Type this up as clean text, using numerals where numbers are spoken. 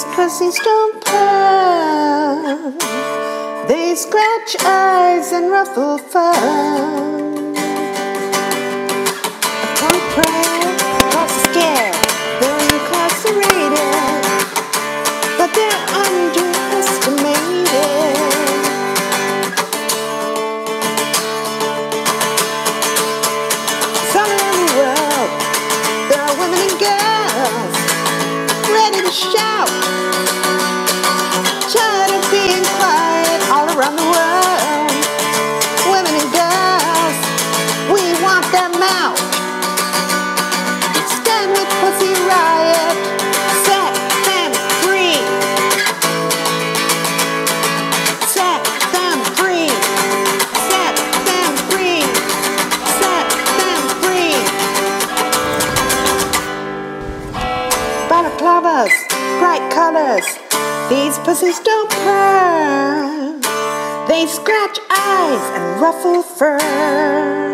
These pussies don't purr. They scratch eyes and ruffle fur. Don't pray, cause they're scared. They're incarcerated, but they're underestimated. All around the world, there are women and girls ready to shout, tired of being quiet. All around the world, women and girls, we want them out. Stand with Pussy Riot, set them free. Set them free. Set them free. Set them free. Balaclavas, bright colors. These pussies don't purr. They scratch eyes and ruffle fur.